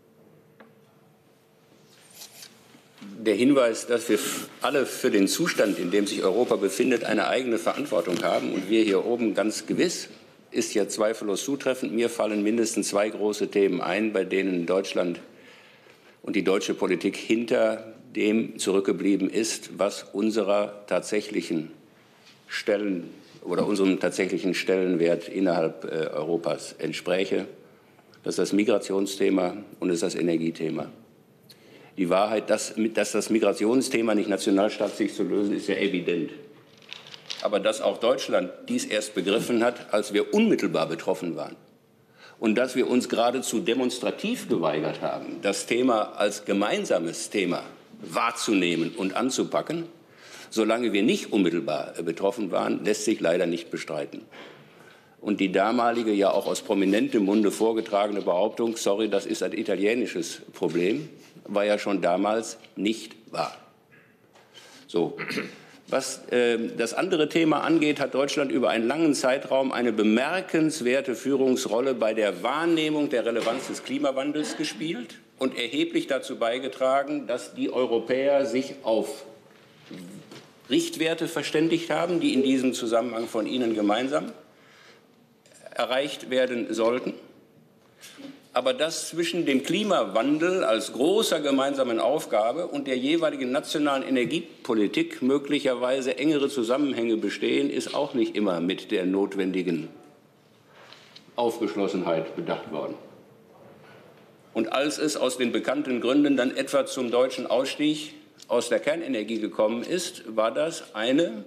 Der Hinweis, dass wir alle für den Zustand, in dem sich Europa befindet, eine eigene Verantwortung haben und wir hier oben ganz gewiss, ist ja zweifellos zutreffend. Mir fallen mindestens 2 große Themen ein, bei denen Deutschland und die deutsche Politik hinter dem zurückgeblieben ist, was unserer tatsächlichen Stellen oder unserem tatsächlichen Stellenwert innerhalb Europas entspräche. Das ist das Migrationsthema und das ist das Energiethema. Die Wahrheit, dass das Migrationsthema nicht nationalstaatlich zu lösen, ist ja evident. Aber dass auch Deutschland dies erst begriffen hat, als wir unmittelbar betroffen waren. Und dass wir uns geradezu demonstrativ geweigert haben, das Thema als gemeinsames Thema wahrzunehmen und anzupacken, solange wir nicht unmittelbar betroffen waren, lässt sich leider nicht bestreiten. Und die damalige, ja auch aus prominentem Munde vorgetragene Behauptung, sorry, das ist ein italienisches Problem, war ja schon damals nicht wahr. So. Was das andere Thema angeht, hat Deutschland über einen langen Zeitraum eine bemerkenswerte Führungsrolle bei der Wahrnehmung der Relevanz des Klimawandels gespielt und erheblich dazu beigetragen, dass die Europäer sich auf Richtwerte verständigt haben, die in diesem Zusammenhang von Ihnen gemeinsam erreicht werden sollten. Aber dass zwischen dem Klimawandel als großer gemeinsamen Aufgabe und der jeweiligen nationalen Energiepolitik möglicherweise engere Zusammenhänge bestehen, ist auch nicht immer mit der notwendigen Aufgeschlossenheit bedacht worden. Und als es aus den bekannten Gründen dann etwa zum deutschen Ausstieg aus der Kernenergie gekommen ist, war das eine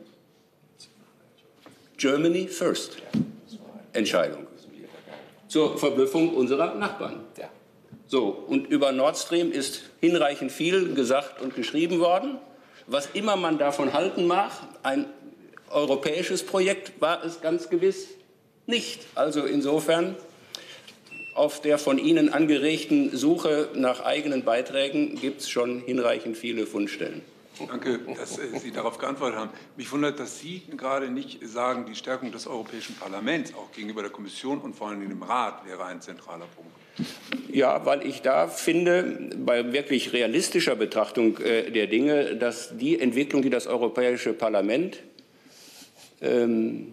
Germany First Entscheidung. Zur Verblüffung unserer Nachbarn. So, und über Nord Stream ist hinreichend viel gesagt und geschrieben worden. Was immer man davon halten mag, ein europäisches Projekt war es ganz gewiss nicht. Also insofern, auf der von Ihnen angeregten Suche nach eigenen Beiträgen gibt es schon hinreichend viele Fundstellen. Danke, dass Sie darauf geantwortet haben. Mich wundert, dass Sie gerade nicht sagen, die Stärkung des Europäischen Parlaments auch gegenüber der Kommission und vor allem dem Rat wäre ein zentraler Punkt. Ja, weil ich da finde, bei wirklich realistischer Betrachtung der Dinge, dass die Entwicklung, die das Europäische Parlament in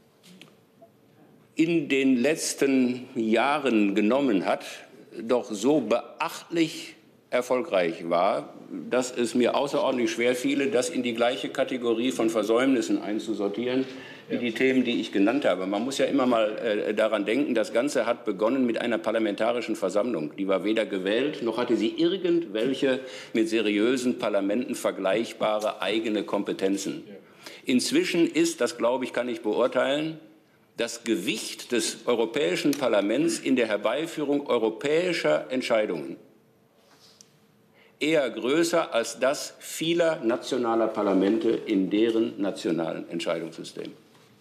den letzten Jahren genommen hat, doch so beachtlich erfolgreich war, dass es mir außerordentlich schwer fiele, das in die gleiche Kategorie von Versäumnissen einzusortieren, wie die Themen, die ich genannt habe. Man muss ja immer mal daran denken, das Ganze hat begonnen mit einer parlamentarischen Versammlung. Die war weder gewählt, noch hatte sie irgendwelche mit seriösen Parlamenten vergleichbare eigene Kompetenzen. Inzwischen ist, das glaube ich, kann ich beurteilen, das Gewicht des Europäischen Parlaments in der Herbeiführung europäischer Entscheidungen eher größer als das vieler nationaler Parlamente in deren nationalen Entscheidungssystemen.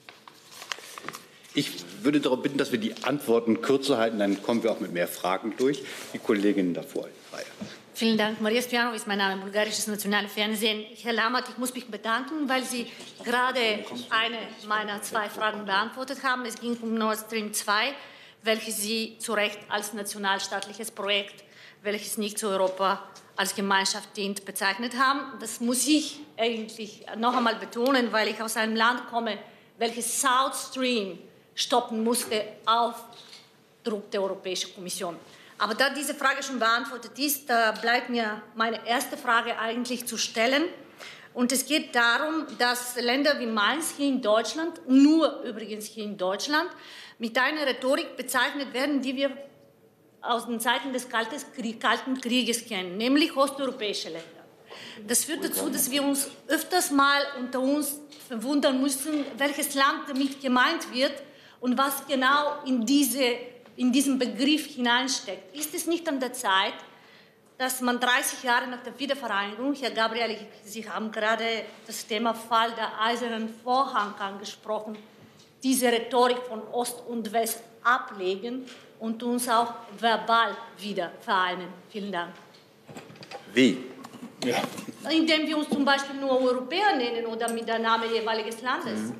Ich würde darum bitten, dass wir die Antworten kürzer halten, dann kommen wir auch mit mehr Fragen durch. Die Kollegin davor. Vielen Dank. Maria Stoyanov ist mein Name, bulgarisches Nationales Fernsehen. Herr Lammert, ich muss mich bedanken, weil Sie gerade eine meiner 2 Fragen beantwortet haben. Es ging um Nord Stream 2, welches Sie zu Recht als nationalstaatliches Projekt, welches nicht zu Europa als Gemeinschaft dient, bezeichnet haben. Das muss ich eigentlich noch einmal betonen, weil ich aus einem Land komme, welches South Stream stoppen musste auf Druck der Europäischen Kommission. Aber da diese Frage schon beantwortet ist, bleibt mir meine erste Frage eigentlich zu stellen. Und es geht darum, dass Länder wie Mainz hier in Deutschland, nur übrigens hier in Deutschland, mit einer Rhetorik bezeichnet werden, die wir aus den Zeiten des Kalten Krieges kennen, nämlich osteuropäische Länder. Das führt dazu, dass wir uns öfters mal unter uns verwundern müssen, welches Land damit gemeint wird und was genau in diesen Begriff hineinsteckt. Ist es nicht an der Zeit, dass man 30 Jahre nach der Wiedervereinigung, Herr Gabriel, Sie haben gerade das Thema Fall der Eisernen Vorhang angesprochen, diese Rhetorik von Ost und West ablegen und uns auch verbal wieder vereinen? Vielen Dank. Wie? Ja. Indem wir uns zum Beispiel nur Europäer nennen oder mit der Name jeweiliges Landes.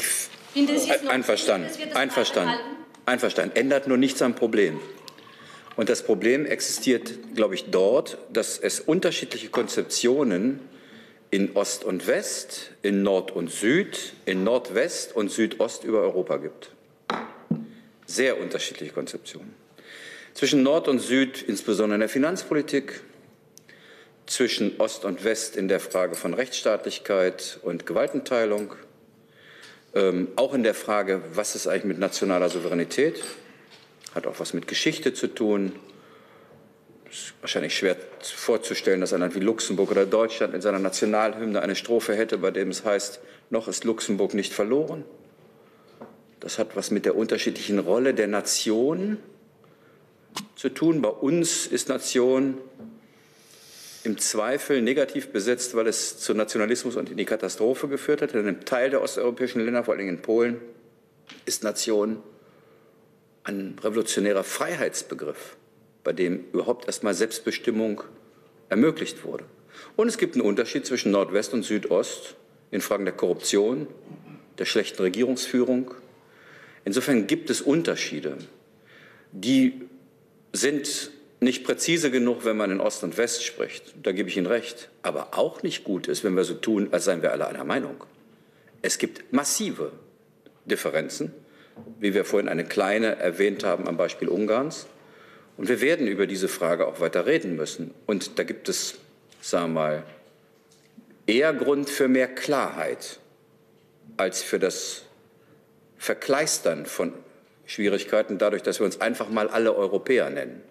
Einverstanden. Ändert nur nichts am Problem. Und das Problem existiert, glaube ich, dort, dass es unterschiedliche Konzeptionen in Ost und West, in Nord und Süd, in Nordwest und Südost über Europa gibt. Sehr unterschiedliche Konzeptionen. Zwischen Nord und Süd, insbesondere in der Finanzpolitik, zwischen Ost und West in der Frage von Rechtsstaatlichkeit und Gewaltenteilung, auch in der Frage, was ist eigentlich mit nationaler Souveränität, hat auch was mit Geschichte zu tun. Es ist wahrscheinlich schwer vorzustellen, dass ein Land wie Luxemburg oder Deutschland in seiner Nationalhymne eine Strophe hätte, bei dem es heißt, noch ist Luxemburg nicht verloren. Das hat was mit der unterschiedlichen Rolle der Nation zu tun. Bei uns ist Nation im Zweifel negativ besetzt, weil es zu Nationalismus und in die Katastrophe geführt hat. In einem Teil der osteuropäischen Länder, vor allem in Polen, ist Nation ein revolutionärer Freiheitsbegriff, bei dem überhaupt erst mal Selbstbestimmung ermöglicht wurde. Und es gibt einen Unterschied zwischen Nordwest und Südost in Fragen der Korruption, der schlechten Regierungsführung. Insofern gibt es Unterschiede, die sind nicht präzise genug, wenn man in Ost und West spricht. Da gebe ich Ihnen recht. Aber auch nicht gut ist, wenn wir so tun, als seien wir alle einer Meinung. Es gibt massive Differenzen, wie wir vorhin eine kleine erwähnt haben am Beispiel Ungarns. Und wir werden über diese Frage auch weiter reden müssen. Und da gibt es, sagen wir mal, eher Grund für mehr Klarheit als für das Verkleistern von Schwierigkeiten, dadurch, dass wir uns einfach mal alle Europäer nennen.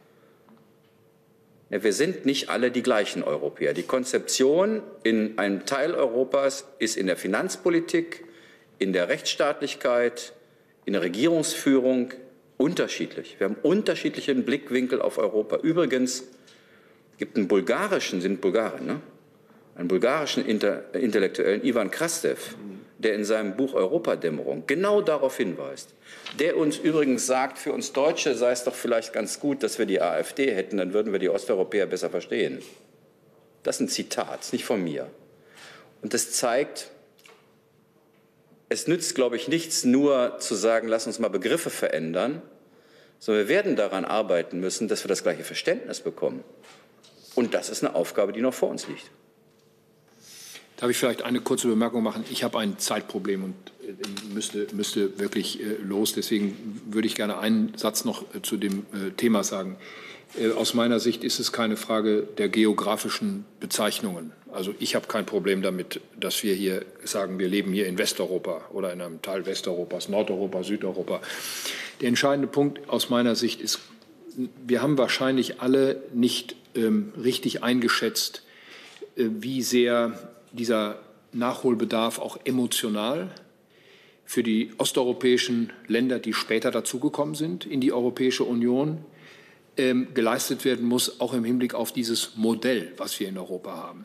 Ja, wir sind nicht alle die gleichen Europäer. Die Konzeption in einem Teil Europas ist in der Finanzpolitik, in der Rechtsstaatlichkeit, in der Regierungsführung unterschiedlich. Wir haben unterschiedlichen Blickwinkel auf Europa. Übrigens gibt einen bulgarischen, sind Bulgaren, ne? Einen bulgarischen Intellektuellen, Ivan Krastev, der in seinem Buch Europadämmerung genau darauf hinweist, der uns übrigens sagt, für uns Deutsche sei es doch vielleicht ganz gut, dass wir die AfD hätten, dann würden wir die Osteuropäer besser verstehen. Das ist ein Zitat, ist nicht von mir. Und das zeigt, es nützt, glaube ich, nichts nur zu sagen, lass uns mal Begriffe verändern, sondern wir werden daran arbeiten müssen, dass wir das gleiche Verständnis bekommen. Und das ist eine Aufgabe, die noch vor uns liegt. Darf ich vielleicht eine kurze Bemerkung machen? Ich habe ein Zeitproblem und müsste wirklich los. Deswegen würde ich gerne einen Satz noch zu dem Thema sagen. Aus meiner Sicht ist es keine Frage der geografischen Bezeichnungen. Also ich habe kein Problem damit, dass wir hier sagen, wir leben hier in Westeuropa oder in einem Teil Westeuropas, Nordeuropa, Südeuropa. Der entscheidende Punkt aus meiner Sicht ist, wir haben wahrscheinlich alle nicht richtig eingeschätzt, wie sehr dieser Nachholbedarf auch emotional für die osteuropäischen Länder, die später dazugekommen sind in die Europäische Union, geleistet werden muss, auch im Hinblick auf dieses Modell, was wir in Europa haben.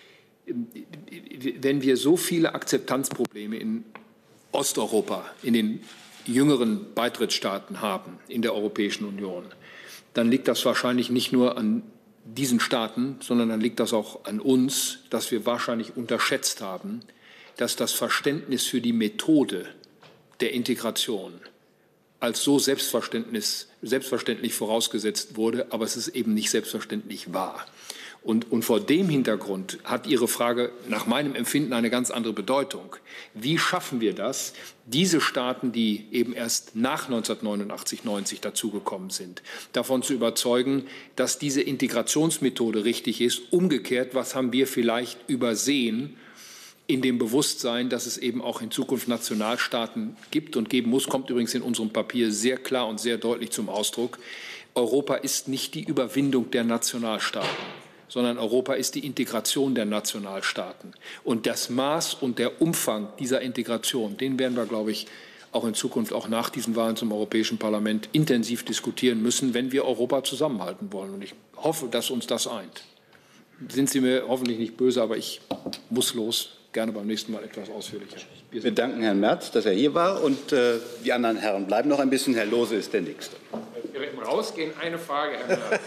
Wenn wir so viele Akzeptanzprobleme in Osteuropa, in den jüngeren Beitrittsstaaten haben in der Europäischen Union, dann liegt das wahrscheinlich nicht nur an diesen Staaten, sondern dann liegt das auch an uns, dass wir wahrscheinlich unterschätzt haben, dass das Verständnis für die Methode der Integration als so selbstverständlich vorausgesetzt wurde, aber es ist eben nicht selbstverständlich war. Und vor dem Hintergrund hat Ihre Frage nach meinem Empfinden eine ganz andere Bedeutung. Wie schaffen wir das, diese Staaten, die eben erst nach 1989, 90 dazugekommen sind, davon zu überzeugen, dass diese Integrationsmethode richtig ist? Umgekehrt, was haben wir vielleicht übersehen in dem Bewusstsein, dass es eben auch in Zukunft Nationalstaaten gibt und geben muss, kommt übrigens in unserem Papier sehr klar und sehr deutlich zum Ausdruck. Europa ist nicht die Überwindung der Nationalstaaten, sondern Europa ist die Integration der Nationalstaaten. Und das Maß und der Umfang dieser Integration, den werden wir, glaube ich, auch in Zukunft, auch nach diesen Wahlen zum Europäischen Parlament, intensiv diskutieren müssen, wenn wir Europa zusammenhalten wollen. Und ich hoffe, dass uns das eint. Sind Sie mir hoffentlich nicht böse, aber ich muss los. Gerne beim nächsten Mal etwas ausführlicher. Wir danken Herrn Merz, dass er hier war. Und die anderen Herren bleiben noch ein bisschen. Herr Lohse ist der Nächste. Direkt im Rausgehen eine Frage, Herr Merz.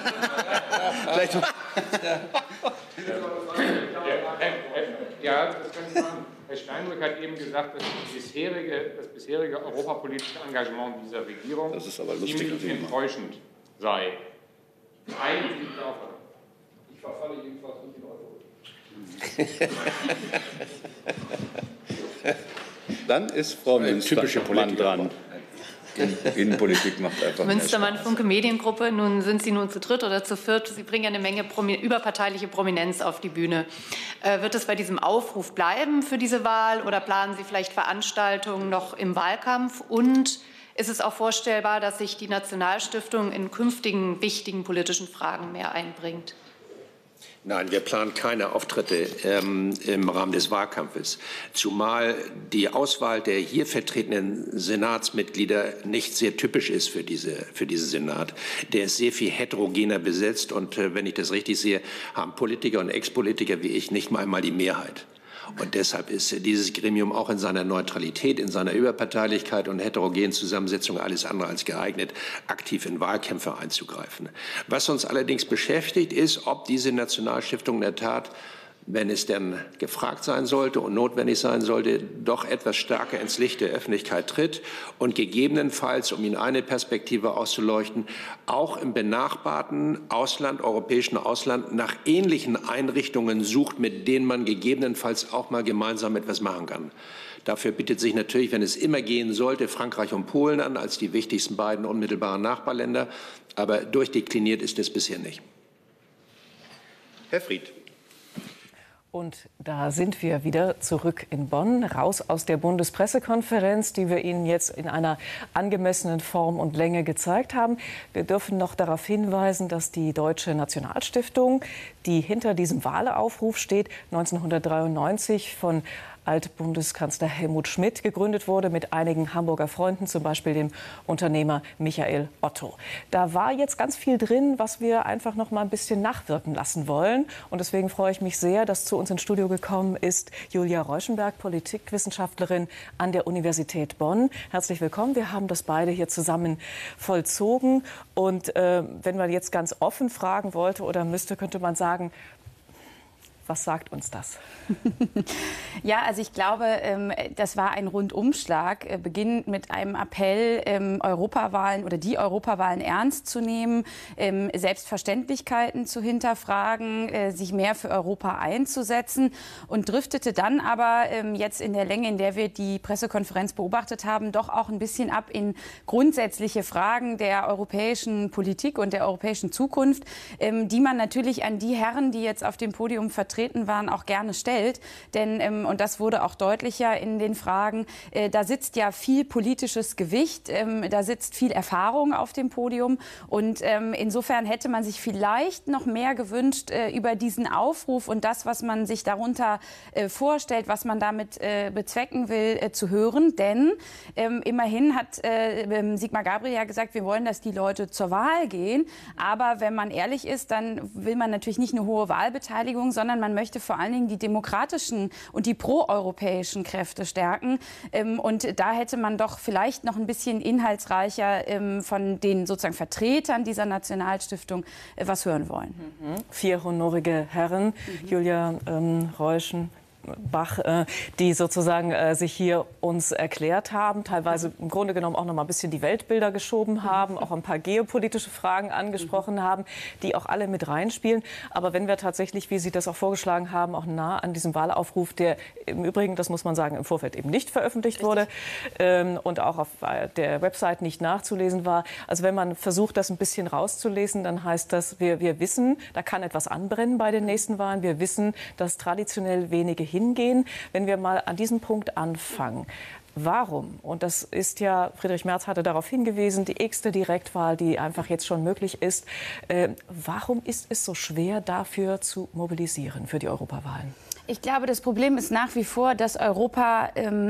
Ja, das kann ich machen. Herr Steinbrück hat eben gesagt, dass das bisherige europapolitische Engagement dieser Regierung ziemlich enttäuschend sei. Eigentlich auch. Ich verfalle jedenfalls nicht in Euro. Dann ist Frau Münstermann dran. Innenpolitik macht einfach Münstermann, Funke Mediengruppe. Nun sind Sie nun zu dritt oder zu viert. Sie bringen ja eine Menge überparteiliche Prominenz auf die Bühne. Wird es bei diesem Aufruf bleiben für diese Wahl oder planen Sie vielleicht Veranstaltungen noch im Wahlkampf? Und ist es auch vorstellbar, dass sich die Nationalstiftung in künftigen wichtigen politischen Fragen mehr einbringt? Nein, wir planen keine Auftritte im Rahmen des Wahlkampfes, zumal die Auswahl der hier vertretenen Senatsmitglieder nicht sehr typisch ist für diesen Senat. Der ist sehr viel heterogener besetzt und wenn ich das richtig sehe, haben Politiker und Ex-Politiker wie ich nicht einmal die Mehrheit. Und deshalb ist dieses Gremium auch in seiner Neutralität, in seiner Überparteilichkeit und heterogenen Zusammensetzung alles andere als geeignet, aktiv in Wahlkämpfe einzugreifen. Was uns allerdings beschäftigt, ist, ob diese Nationalstiftung in der Tat, wenn es denn gefragt sein sollte und notwendig sein sollte, doch etwas stärker ins Licht der Öffentlichkeit tritt und gegebenenfalls, um Ihnen eine Perspektive auszuleuchten, auch im benachbarten Ausland, europäischen Ausland, nach ähnlichen Einrichtungen sucht, mit denen man gegebenenfalls auch mal gemeinsam etwas machen kann. Dafür bietet sich natürlich, wenn es immer gehen sollte, Frankreich und Polen an als die wichtigsten beiden unmittelbaren Nachbarländer. Aber durchdekliniert ist es bisher nicht. Herr Fried. Und da sind wir wieder zurück in Bonn, raus aus der Bundespressekonferenz, die wir Ihnen jetzt in einer angemessenen Form und Länge gezeigt haben. Wir dürfen noch darauf hinweisen, dass die Deutsche Nationalstiftung, die hinter diesem Wahlaufruf steht, 1993 von Altbundeskanzler Helmut Schmidt gegründet wurde, mit einigen Hamburger Freunden, zum Beispiel dem Unternehmer Michael Otto. Da war jetzt ganz viel drin, was wir einfach noch mal ein bisschen nachwirken lassen wollen. Und deswegen freue ich mich sehr, dass zu uns ins Studio gekommen ist Julia Reuschenberg, Politikwissenschaftlerin an der Universität Bonn. Herzlich willkommen. Wir haben das beide hier zusammen vollzogen. Und wenn man jetzt ganz offen fragen wollte oder müsste, könnte man sagen, was sagt uns das? Ja, also ich glaube, das war ein Rundumschlag, beginnend mit einem Appell, Europawahlen oder die Europawahlen ernst zu nehmen, Selbstverständlichkeiten zu hinterfragen, sich mehr für Europa einzusetzen und driftete dann aber jetzt in der Länge, in der wir die Pressekonferenz beobachtet haben, doch auch ein bisschen ab in grundsätzliche Fragen der europäischen Politik und der europäischen Zukunft, die man natürlich an die Herren, die jetzt auf dem Podium vertreten waren, auch gerne stellt. Denn, und das wurde auch deutlicher in den Fragen, da sitzt ja viel politisches Gewicht, da sitzt viel Erfahrung auf dem Podium. Und insofern hätte man sich vielleicht noch mehr gewünscht, über diesen Aufruf und das, was man sich darunter vorstellt, was man damit bezwecken will, zu hören. Denn immerhin hat Sigmar Gabriel ja gesagt, wir wollen, dass die Leute zur Wahl gehen. Aber wenn man ehrlich ist, dann will man natürlich nicht eine hohe Wahlbeteiligung, sondern man möchte vor allen Dingen die demokratischen und die proeuropäischen Kräfte stärken. Und da hätte man doch vielleicht noch ein bisschen inhaltsreicher von den sozusagen Vertretern dieser Nationalstiftung was hören wollen. 4 honorige Herren, Julia Bach, die sozusagen sich hier uns erklärt haben, teilweise im Grunde genommen auch noch mal ein bisschen die Weltbilder geschoben haben, auch ein paar geopolitische Fragen angesprochen haben, die auch alle mit reinspielen. Aber wenn wir tatsächlich, wie Sie das auch vorgeschlagen haben, auch nah an diesem Wahlaufruf, der im Übrigen, das muss man sagen, im Vorfeld eben nicht veröffentlicht wurde und auch auf der Website nicht nachzulesen war. Also wenn man versucht, das ein bisschen rauszulesen, dann heißt das, wir wissen, da kann etwas anbrennen bei den nächsten Wahlen. Wir wissen, dass traditionell wenige hingehen. Wenn wir mal an diesem Punkt anfangen. Warum? Und das ist ja, Friedrich Merz hatte darauf hingewiesen, die x-te Direktwahl, die einfach jetzt schon möglich ist. Warum ist es so schwer, dafür zu mobilisieren, für die Europawahlen? Ich glaube, das Problem ist nach wie vor, dass Europa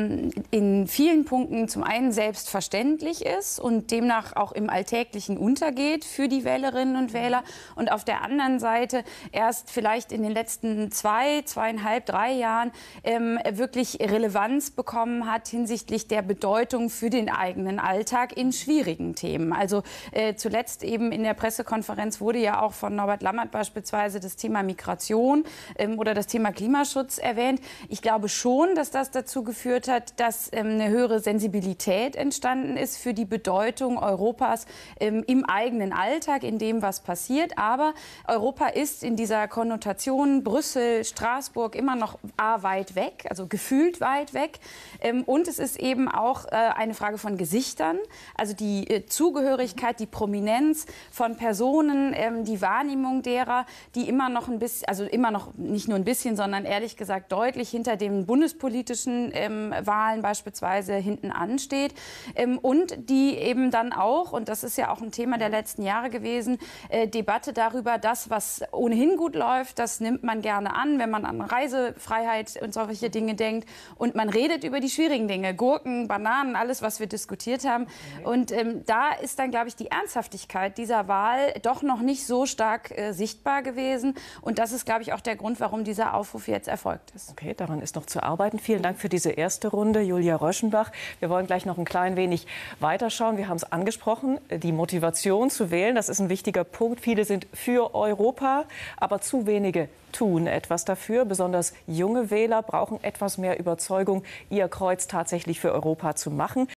in vielen Punkten zum einen selbstverständlich ist und demnach auch im Alltäglichen untergeht für die Wählerinnen und Wähler und auf der anderen Seite erst vielleicht in den letzten 2,5, 3 Jahren wirklich Relevanz bekommen hat hinsichtlich der Bedeutung für den eigenen Alltag in schwierigen Themen. Also zuletzt eben in der Pressekonferenz wurde ja auch von Norbert Lammert beispielsweise das Thema Migration oder das Thema Klimaschutz erwähnt. Ich glaube schon, dass das dazu geführt hat, dass eine höhere Sensibilität entstanden ist für die Bedeutung Europas im eigenen Alltag, in dem, was passiert. Aber Europa ist in dieser Konnotation Brüssel, Straßburg immer noch weit weg, also gefühlt weit weg. Und es ist eben auch eine Frage von Gesichtern, also die Zugehörigkeit, die Prominenz von Personen, die Wahrnehmung derer, die immer noch ein bisschen, also immer noch nicht nur ein bisschen, sondern ehrlich gesagt deutlich hinter den bundespolitischen Wahlen beispielsweise hinten ansteht und die eben dann auch, und das ist ja auch ein Thema der letzten Jahre gewesen, Debatte darüber, das, was ohnehin gut läuft, das nimmt man gerne an, wenn man an Reisefreiheit und solche Dinge denkt und man redet über die schwierigen Dinge, Gurken, Bananen, alles, was wir diskutiert haben. Und da ist dann, glaube ich, die Ernsthaftigkeit dieser Wahl doch noch nicht so stark sichtbar gewesen. Und das ist, glaube ich, auch der Grund, warum dieser Aufruf jetzt erfolgt ist. Okay, daran ist noch zu arbeiten. Vielen Dank für diese erste Runde, Julia Röschenbach. Wir wollen gleich noch ein klein wenig weiterschauen. Wir haben es angesprochen, die Motivation zu wählen, das ist ein wichtiger Punkt. Viele sind für Europa, aber zu wenige tun etwas dafür. Besonders junge Wähler brauchen etwas mehr Überzeugung, ihr Kreuz tatsächlich für Europa zu machen.